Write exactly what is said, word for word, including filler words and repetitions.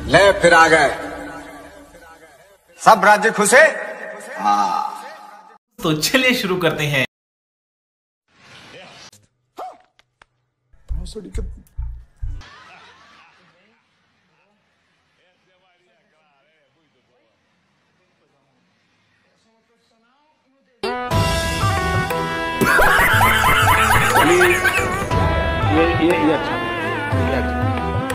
ले फिर आ गए सब राज्य खुशे। हाँ तो चलिए शुरू करते हैं। ये ये ये अच्छा